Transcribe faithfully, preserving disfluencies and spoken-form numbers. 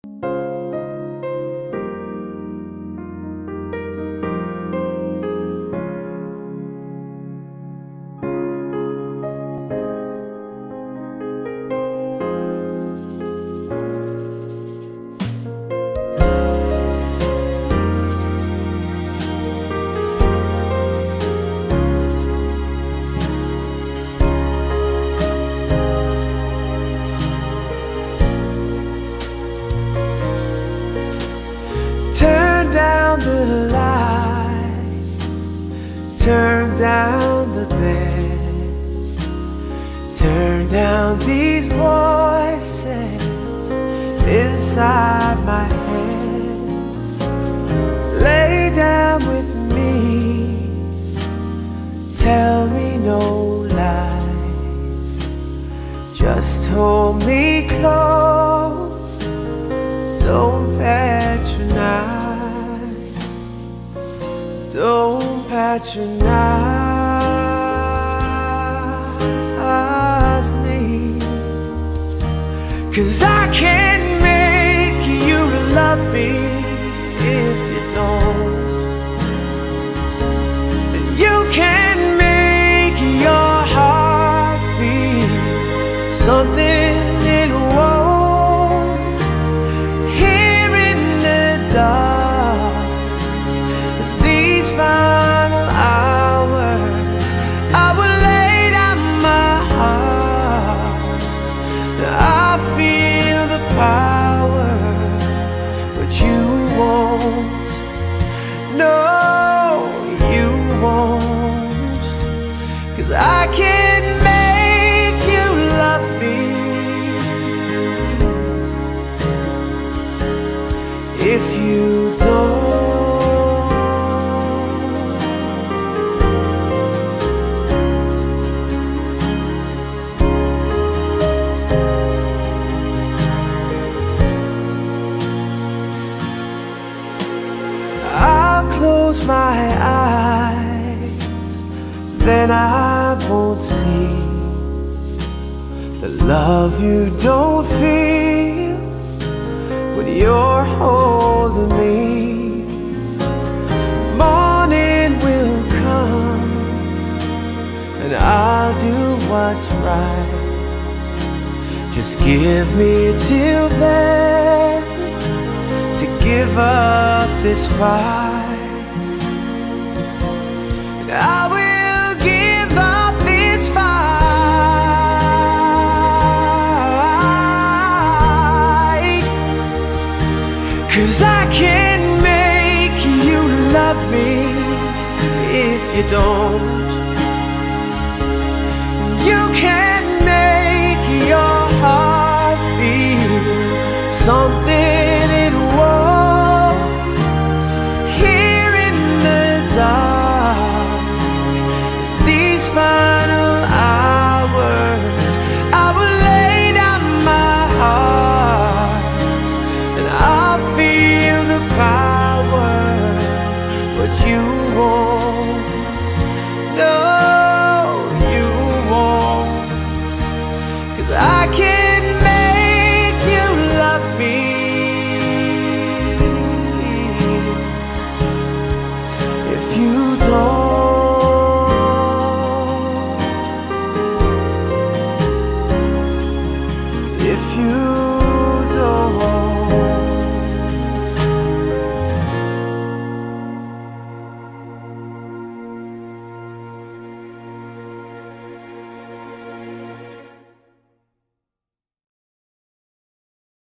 Turn down the lights, turn down the bed, turn down these voices inside my head. Lay down with me, tell me no lies, just hold me close, don't patronize, don't patronize me. 'Cause I can't make you love me if you don't, and you can't make your heart feel something it won't. Here in the dark, these final hours, I will lay down my heart. I feel the power, but you won't. No, you won't. 'Cause I can't make you love me if you don't. I'll close my eyes, then I won't see the love you don't feel when you're holding me. Morning will come, and I'll do what's right. Just give me till then to give up this fight, and I will give up this fight. 'Cause I can't make you love me if you don't. You can't make your heart feel something